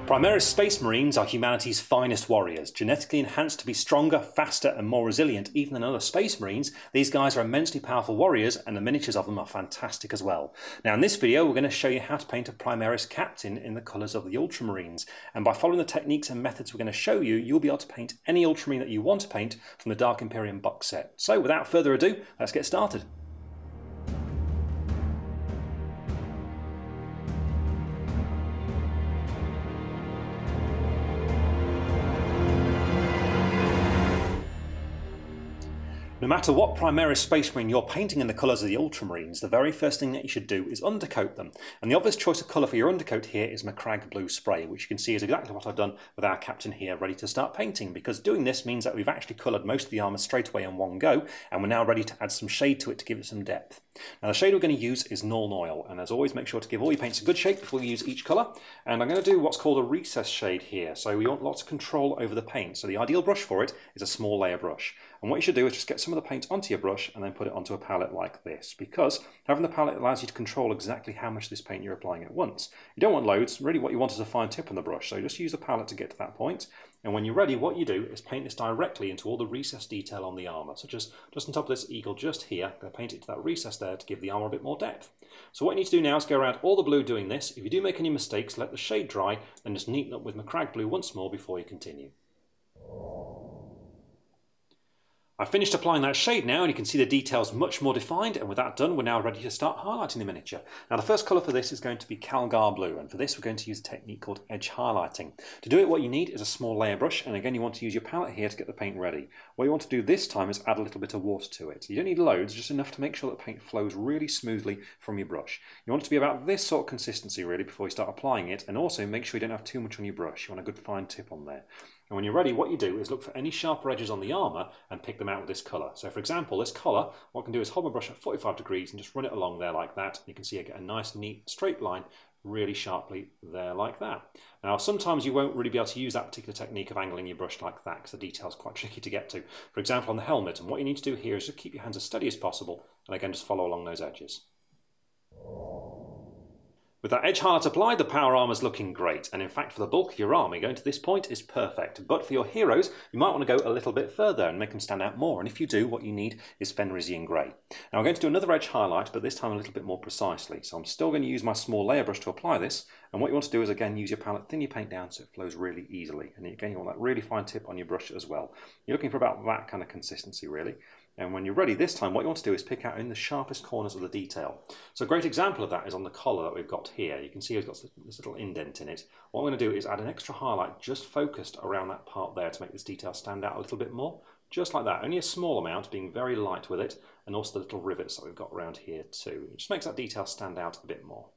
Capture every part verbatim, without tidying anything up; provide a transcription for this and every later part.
Primaris Space Marines are humanity's finest warriors. Genetically enhanced to be stronger, faster and more resilient even than other Space Marines, these guys are immensely powerful warriors and the miniatures of them are fantastic as well. Now in this video we're going to show you how to paint a Primaris captain in the colours of the Ultramarines, and by following the techniques and methods we're going to show you, you'll be able to paint any Ultramarine that you want to paint from the Dark Imperium box set. So without further ado, let's get started. No matter what Primaris Space Marine you're painting in the colours of the Ultramarines, the very first thing that you should do is undercoat them. And the obvious choice of colour for your undercoat here is Macragge Blue Spray, which you can see is exactly what I've done with our captain here, ready to start painting, because doing this means that we've actually coloured most of the armour straight away in one go, and we're now ready to add some shade to it to give it some depth. Now the shade we're going to use is Null Oil, and as always make sure to give all your paints a good shake before you use each colour. And I'm going to do what's called a recess shade here, so we want lots of control over the paint. So the ideal brush for it is a small layer brush. And what you should do is just get some of the paint onto your brush and then put it onto a palette like this, because having the palette allows you to control exactly how much of this paint you're applying at once. You don't want loads, really what you want is a fine tip on the brush, so just use the palette to get to that point. And when you're ready, what you do is paint this directly into all the recess detail on the armour, such as just on top of this eagle just here. I'm going to paint it to that recess there to give the armour a bit more depth. So what you need to do now is go around all the blue doing this. If you do make any mistakes, let the shade dry, then just neaten up with Macragge Blue once more before you continue. I've finished applying that shade now, and you can see the details much more defined, and with that done we're now ready to start highlighting the miniature. Now the first colour for this is going to be Calgar Blue, and for this we're going to use a technique called edge highlighting. To do it what you need is a small layer brush, and again you want to use your palette here to get the paint ready. What you want to do this time is add a little bit of water to it. You don't need loads, just enough to make sure that paint flows really smoothly from your brush. You want it to be about this sort of consistency really before you start applying it, and also make sure you don't have too much on your brush. You want a good fine tip on there. And when you're ready, what you do is look for any sharper edges on the armour and pick them out with this colour. So for example, this collar, what I can do is hold my brush at forty-five degrees and just run it along there like that. You can see I get a nice, neat, straight line really sharply there like that. Now sometimes you won't really be able to use that particular technique of angling your brush like that because the detail is quite tricky to get to. For example, on the helmet, and what you need to do here is just keep your hands as steady as possible, and again just follow along those edges. With that edge highlight applied, the power armour is looking great, and in fact for the bulk of your army going to this point is perfect. But for your heroes, you might want to go a little bit further and make them stand out more, and if you do, what you need is Fenrisian Grey. Now I'm going to do another edge highlight, but this time a little bit more precisely. So I'm still going to use my small layer brush to apply this, and what you want to do is again use your palette, thin your paint down so it flows really easily, and again you want that really fine tip on your brush as well. You're looking for about that kind of consistency really. And when you're ready this time, what you want to do is pick out in the sharpest corners of the detail. So a great example of that is on the collar that we've got here. You can see it's got this little indent in it. What I'm going to do is add an extra highlight just focused around that part there to make this detail stand out a little bit more. Just like that, only a small amount, being very light with it, and also the little rivets that we've got around here too. It just makes that detail stand out a bit more.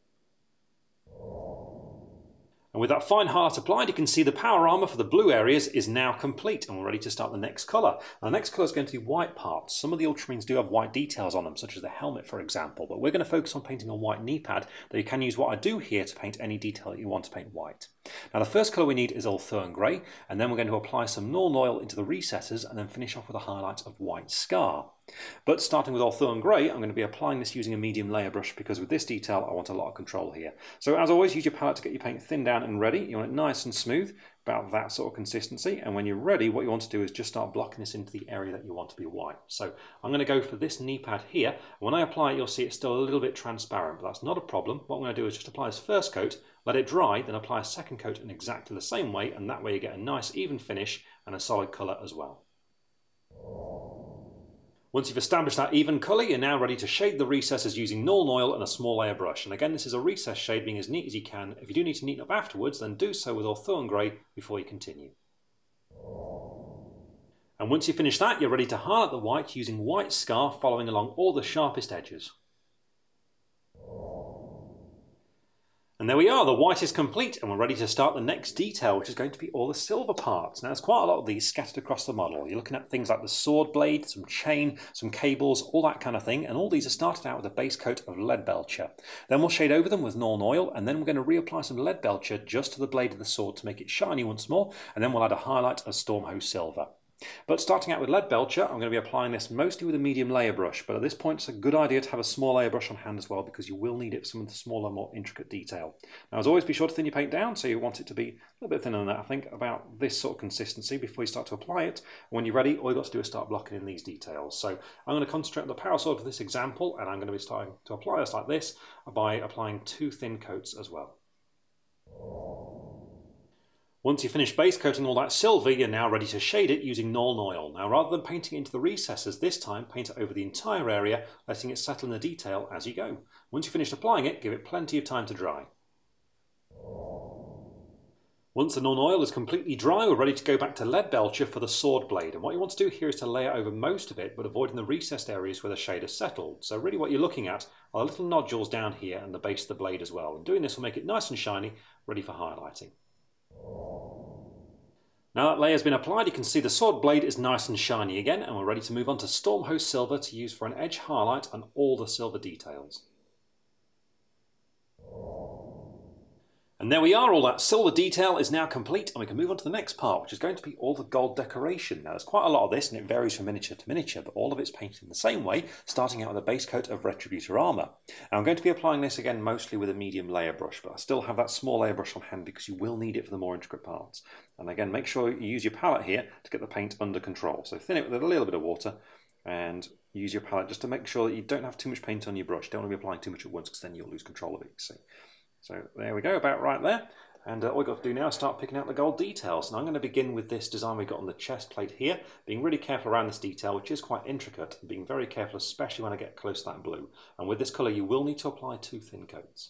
And with that fine highlight applied, you can see the power armour for the blue areas is now complete, and we're ready to start the next colour. Now, the next colour is going to be white parts. Some of the Ultramarines do have white details on them, such as the helmet for example, but we're going to focus on painting a white knee pad, though you can use what I do here to paint any detail that you want to paint white. Now the first colour we need is Ulthurn Grey, and then we're going to apply some Null Oil into the recesses and then finish off with a highlight of White Scar. But starting with Ulthurn Grey, I'm going to be applying this using a medium layer brush because with this detail I want a lot of control here. So as always, use your palette to get your paint thinned down and ready. You want it nice and smooth, about that sort of consistency, and when you're ready what you want to do is just start blocking this into the area that you want to be white. So I'm going to go for this knee pad here. When I apply it you'll see it's still a little bit transparent, but that's not a problem. What I'm going to do is just apply this first coat, let it dry, then apply a second coat in exactly the same way, and that way you get a nice even finish and a solid colour as well. Once you've established that even colour, you're now ready to shade the recesses using Null Oil and a small layer brush. And again, this is a recess shade, being as neat as you can. If you do need to neaten up afterwards, then do so with Ulthurn Grey before you continue. And once you finish that, you're ready to highlight the white using White Scar, following along all the sharpest edges. And there we are, the white is complete, and we're ready to start the next detail, which is going to be all the silver parts. Now there's quite a lot of these scattered across the model. You're looking at things like the sword blade, some chain, some cables, all that kind of thing, and all these are started out with a base coat of lead belcher. Then we'll shade over them with Null Oil, and then we're going to reapply some lead belcher just to the blade of the sword to make it shiny once more, and then we'll add a highlight of Stormhost Silver. But starting out with lead belcher, I'm going to be applying this mostly with a medium layer brush, but at this point it's a good idea to have a small layer brush on hand as well, because you will need it for some of the smaller, more intricate detail. Now, as always, be sure to thin your paint down, so you want it to be a little bit thinner than that, I think, about this sort of consistency before you start to apply it. When you're ready, all you've got to do is start blocking in these details. So I'm going to concentrate on the power sword for this example, and I'm going to be starting to apply this like this by applying two thin coats as well. Once you've finished base coating all that silver, you're now ready to shade it using Nuln Oil. Now, rather than painting into the recesses, this time paint it over the entire area, letting it settle in the detail as you go. Once you've finished applying it, give it plenty of time to dry. Once the Nuln Oil is completely dry, we're ready to go back to lead belcher for the sword blade. And what you want to do here is to layer over most of it, but avoiding the recessed areas where the shade has settled. So really what you're looking at are little nodules down here and the base of the blade as well. And doing this will make it nice and shiny, ready for highlighting. Now that layer has been applied, you can see the sword blade is nice and shiny again, and we're ready to move on to Stormhost Silver to use for an edge highlight on all the silver details. And there we are, all that silver detail is now complete, and we can move on to the next part, which is going to be all the gold decoration. Now, there's quite a lot of this, and it varies from miniature to miniature, but all of it's painted in the same way, starting out with a base coat of Retributor Armour. Now, I'm going to be applying this again mostly with a medium layer brush, but I still have that small layer brush on hand because you will need it for the more intricate parts. And again, make sure you use your palette here to get the paint under control. So thin it with a little bit of water, and use your palette just to make sure that you don't have too much paint on your brush. You don't want to be applying too much at once, because then you'll lose control of it, you see. So there we go, about right there. And uh, all we've got to do now is start picking out the gold details. And I'm going to begin with this design we've got on the chest plate here, being really careful around this detail, which is quite intricate, and being very careful, especially when I get close to that blue. And with this colour, you will need to apply two thin coats.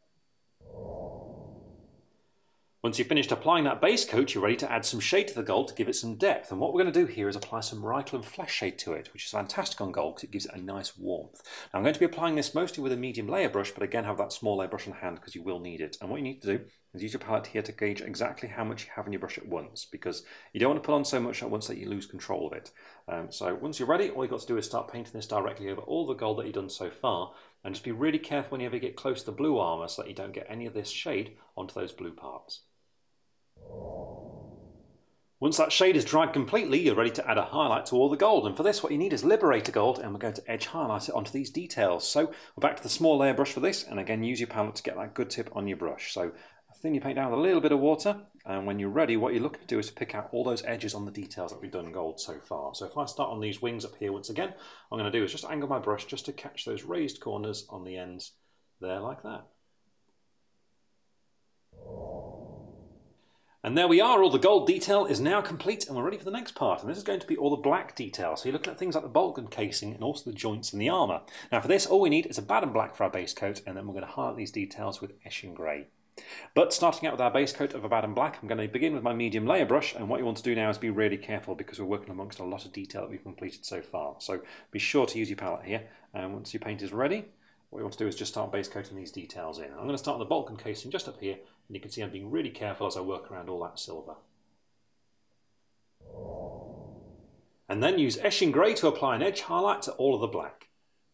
Once you've finished applying that base coat, you're ready to add some shade to the gold to give it some depth. And what we're going to do here is apply some Reikland Flesh shade to it, which is fantastic on gold because it gives it a nice warmth. Now, I'm going to be applying this mostly with a medium layer brush, but again, have that small layer brush on hand because you will need it. And what you need to do is use your palette here to gauge exactly how much you have in your brush at once, because you don't want to put on so much at once that you lose control of it. Um, so once you're ready, all you've got to do is start painting this directly over all the gold that you've done so far, and just be really careful whenever you get close to the blue armour so that you don't get any of this shade onto those blue parts. Once that shade is dried completely, you're ready to add a highlight to all the gold. And for this, what you need is Liberator Gold, and we're going to edge highlight it onto these details. So we're back to the small layer brush for this, and again, use your palette to get that good tip on your brush. So thin your paint down with a little bit of water, and when you're ready, what you're looking to do is to pick out all those edges on the details that we've done in gold so far. So if I start on these wings up here once again, what I'm going to do is just angle my brush just to catch those raised corners on the ends there like that. And there we are, all the gold detail is now complete, and we're ready for the next part. And this is going to be all the black detail. So you're looking at things like the Vulcan casing and also the joints in the armour. Now for this, all we need is a Baden black for our base coat, and then we're going to highlight these details with Eshin grey. But starting out with our base coat of a Baden black, I'm going to begin with my medium layer brush, and what you want to do now is be really careful because we're working amongst a lot of detail that we've completed so far. So be sure to use your palette here, and once your paint is ready, what you want to do is just start base coating these details in. I'm going to start on the Vulcan casing just up here, and you can see I'm being really careful as I work around all that silver. And then use Eshin grey to apply an edge highlight to all of the black.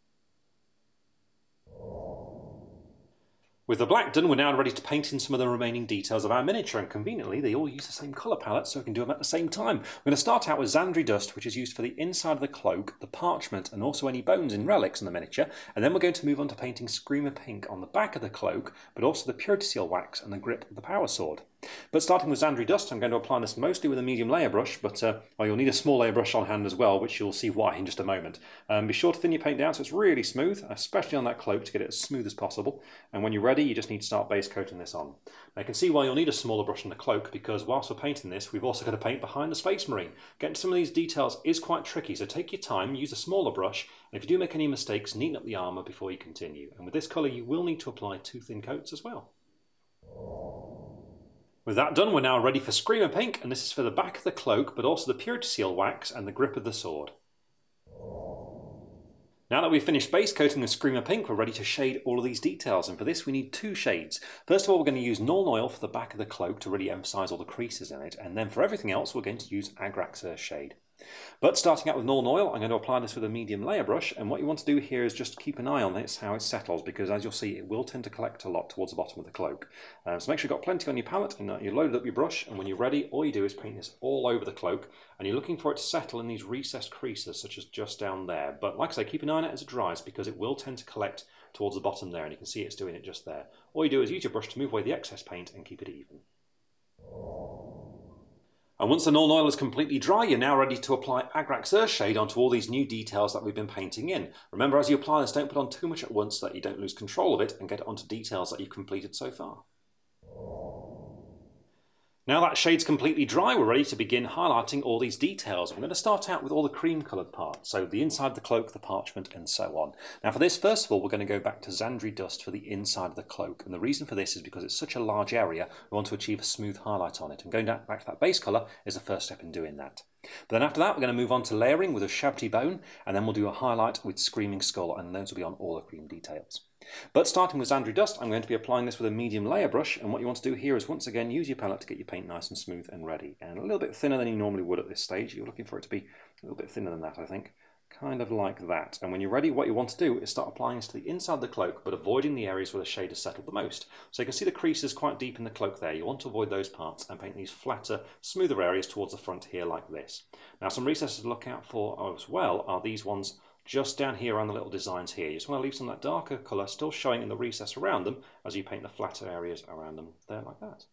With the black done, we're now ready to paint in some of the remaining details of our miniature, and conveniently they all use the same colour palette, so we can do them at the same time. We're going to start out with Zandri Dust, which is used for the inside of the cloak, the parchment, and also any bones and relics in the miniature, and then we're going to move on to painting Screamer Pink on the back of the cloak, but also the Purity Seal wax and the grip of the power sword. But starting with Zandri Dust, I'm going to apply this mostly with a medium layer brush, but uh, well, you'll need a small layer brush on hand as well, which you'll see why in just a moment. Um, be sure to thin your paint down so it's really smooth, especially on that cloak, to get it as smooth as possible. And when you're ready, you just need to start base coating this on. Now you can see why you'll need a smaller brush on the cloak, because whilst we're painting this, we've also got to paint behind the Space Marine. Getting some of these details is quite tricky, so take your time, use a smaller brush, and if you do make any mistakes, neaten up the armour before you continue. And with this colour, you will need to apply two thin coats as well. With that done, we're now ready for Screamer Pink, and this is for the back of the cloak, but also the Purity Seal wax and the grip of the sword. Now that we've finished base coating the Screamer Pink, we're ready to shade all of these details, and for this we need two shades. First of all, we're going to use Nuln Oil for the back of the cloak to really emphasise all the creases in it, and then for everything else we're going to use Agrax's shade. But starting out with Northern Oil, I'm going to apply this with a medium layer brush, and what you want to do here is just keep an eye on this, how it settles, because as you'll see, it will tend to collect a lot towards the bottom of the cloak. Um, so make sure you've got plenty on your palette, and you loaded up your brush, and when you're ready, all you do is paint this all over the cloak, and you're looking for it to settle in these recessed creases, such as just down there. But like I say, keep an eye on it as it dries, because it will tend to collect towards the bottom there, and you can see it's doing it just there. All you do is use your brush to move away the excess paint and keep it even. And once the Northern Oil is completely dry, you're now ready to apply Agrax Earthshade onto all these new details that we've been painting in. Remember, as you apply this, don't put on too much at once so that you don't lose control of it and get it onto details that you've completed so far. Now that shade's completely dry, we're ready to begin highlighting all these details. I'm going to start out with all the cream coloured parts, so the inside of the cloak, the parchment and so on. Now for this, first of all, we're going to go back to Zandri Dust for the inside of the cloak, and the reason for this is because it's such a large area, we want to achieve a smooth highlight on it, and going back to that base colour is the first step in doing that. But then after that, we're going to move on to layering with a Shabty Bone, and then we'll do a highlight with Screaming Skull, and those will be on all the cream details. But starting with Zandri Dust, I'm going to be applying this with a medium layer brush, and what you want to do here is once again use your palette to get your paint nice and smooth and ready, and a little bit thinner than you normally would at this stage. You're looking for it to be a little bit thinner than that, I think, kind of like that. And when you're ready, what you want to do is start applying this to the inside of the cloak, but avoiding the areas where the shade has settled the most. So you can see the creases quite deep in the cloak there. You want to avoid those parts and paint these flatter, smoother areas towards the front here like this. Now some recesses to look out for as well are these ones just down here around the little designs here. You just want to leave some of that darker colour still showing in the recess around them as you paint the flatter areas around them there like that.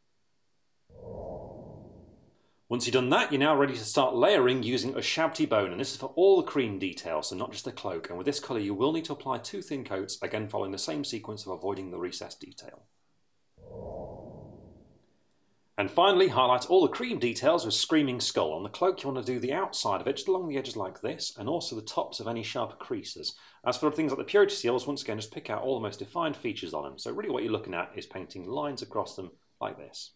Once you've done that, you're now ready to start layering using a Shabty Bone, and this is for all the cream details, so not just the cloak. And with this colour you will need to apply two thin coats, again following the same sequence of avoiding the recessed detail. And finally, highlight all the cream details with Screaming Skull. On the cloak, you want to do the outside of it, just along the edges like this, and also the tops of any sharper creases. As for things like the purity seals, once again, just pick out all the most defined features on them. So really what you're looking at is painting lines across them like this.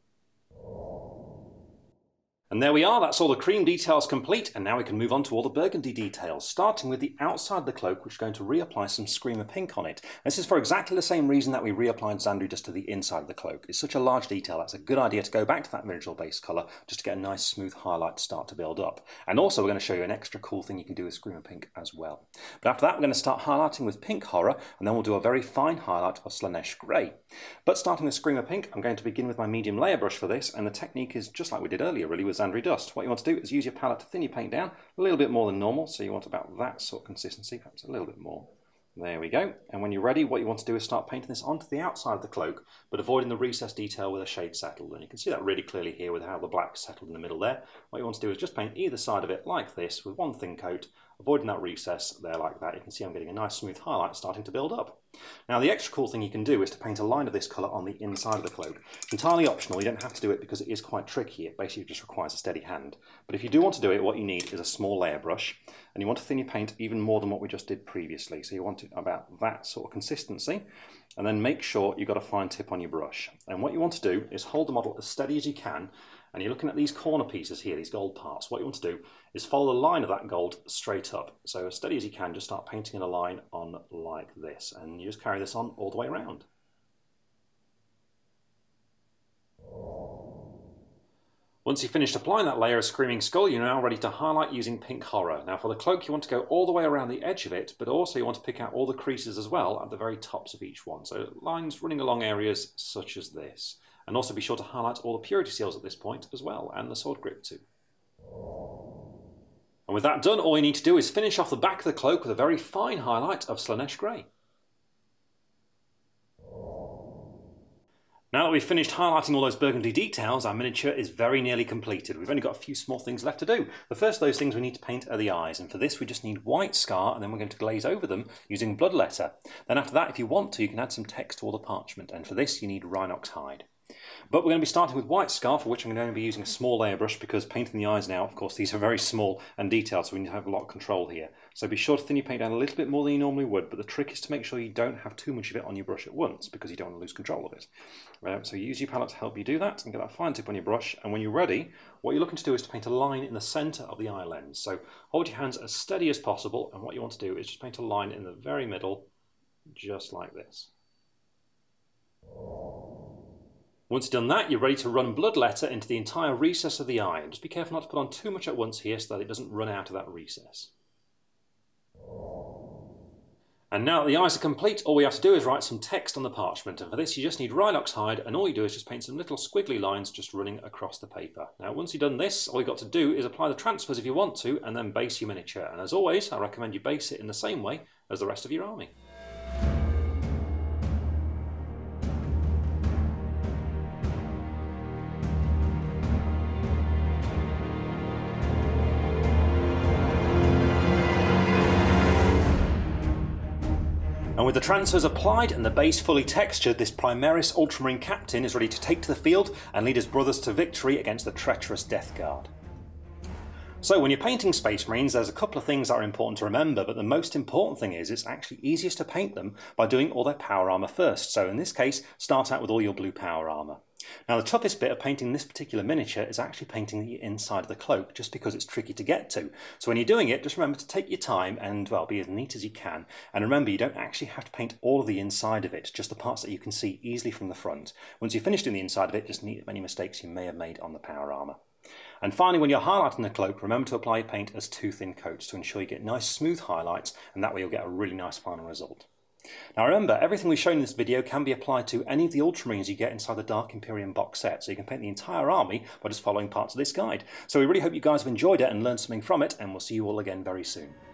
And there we are, that's all the cream details complete, and now we can move on to all the burgundy details, starting with the outside of the cloak, which is going to reapply some Screamer Pink on it. This is for exactly the same reason that we reapplied Zandri Dust to the inside of the cloak. It's such a large detail, that's a good idea to go back to that mineral base colour, just to get a nice smooth highlight to start to build up. And also we're going to show you an extra cool thing you can do with Screamer Pink as well. But after that, we're going to start highlighting with Pink Horror, and then we'll do a very fine highlight of Slanesh Grey. But starting with Screamer Pink, I'm going to begin with my medium layer brush for this, and the technique is just like we did earlier really with Zandri Dust. What you want to do is use your palette to thin your paint down a little bit more than normal, so you want about that sort of consistency, perhaps a little bit more. There we go. And when you're ready, what you want to do is start painting this onto the outside of the cloak, but avoiding the recessed detail where the shade settled. And you can see that really clearly here with how the black settled in the middle there. What you want to do is just paint either side of it like this with one thin coat, avoiding that recess there like that. You can see I'm getting a nice smooth highlight starting to build up. Now the extra cool thing you can do is to paint a line of this colour on the inside of the cloak. It's entirely optional, you don't have to do it because it is quite tricky. It basically just requires a steady hand. But if you do want to do it, what you need is a small layer brush, and you want to thin your paint even more than what we just did previously. So you want it about that sort of consistency, and then make sure you've got a fine tip on your brush. And what you want to do is hold the model as steady as you can, and you're looking at these corner pieces here, these gold parts. What you want to do is follow the line of that gold straight up. So as steady as you can, just start painting in a line on like this, and you just carry this on all the way around. Once you've finished applying that layer of Screaming Skull, you're now ready to highlight using Pink Horror. Now for the cloak, you want to go all the way around the edge of it, but also you want to pick out all the creases as well at the very tops of each one. So lines running along areas such as this. And also be sure to highlight all the purity seals at this point as well, and the sword grip too. And with that done, all you need to do is finish off the back of the cloak with a very fine highlight of Slanesh Grey. Now that we've finished highlighting all those burgundy details, our miniature is very nearly completed. We've only got a few small things left to do. The first of those things we need to paint are the eyes, and for this we just need white scar, and then we're going to glaze over them using bloodletter. Then after that, if you want to, you can add some text to all the parchment, and for this you need Rhinox hide. But we're going to be starting with white scar, for which I'm going to be using a small layer brush, because painting the eyes now, of course, these are very small and detailed, so we need to have a lot of control here. So be sure to thin your paint down a little bit more than you normally would, but the trick is to make sure you don't have too much of it on your brush at once, because you don't want to lose control of it. Uh, so use your palette to help you do that, and get that fine tip on your brush, and when you're ready, what you're looking to do is to paint a line in the centre of the eye lens. So hold your hands as steady as possible, and what you want to do is just paint a line in the very middle, just like this. Once you've done that, you're ready to run Bloodletter into the entire recess of the eye. And just be careful not to put on too much at once here so that it doesn't run out of that recess. And now that the eyes are complete, all we have to do is write some text on the parchment, and for this you just need Rhinox hide, and all you do is just paint some little squiggly lines just running across the paper. Now once you've done this, all you've got to do is apply the transfers if you want to, and then base your miniature. And as always, I recommend you base it in the same way as the rest of your army. And with the transfers applied and the base fully textured, this Primaris Ultramarine captain is ready to take to the field and lead his brothers to victory against the treacherous Death Guard. So when you're painting Space Marines, there's a couple of things that are important to remember, but the most important thing is it's actually easiest to paint them by doing all their power armour first. So in this case, start out with all your blue power armour. Now the toughest bit of painting this particular miniature is actually painting the inside of the cloak, just because it's tricky to get to. So when you're doing it, just remember to take your time and, well, be as neat as you can. And remember, you don't actually have to paint all of the inside of it, just the parts that you can see easily from the front. Once you've finished doing the inside of it, just neat any mistakes you may have made on the power armour. And finally, when you're highlighting the cloak, remember to apply your paint as two thin coats to ensure you get nice smooth highlights, and that way you'll get a really nice final result. Now remember, everything we've shown in this video can be applied to any of the Ultramarines you get inside the Dark Imperium box set, so you can paint the entire army by just following parts of this guide. So we really hope you guys have enjoyed it and learned something from it, and we'll see you all again very soon.